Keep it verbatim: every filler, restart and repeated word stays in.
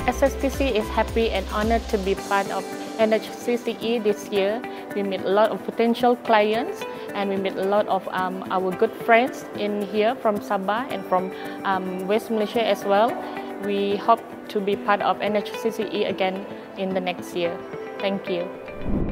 S S T C is happy and honored to be part of N H C C E this year. We meet a lot of potential clients and we meet a lot of um, our good friends in here from Sabah and from um, West Malaysia as well. We hope to be part of N H C C E again in the next year. Thank you.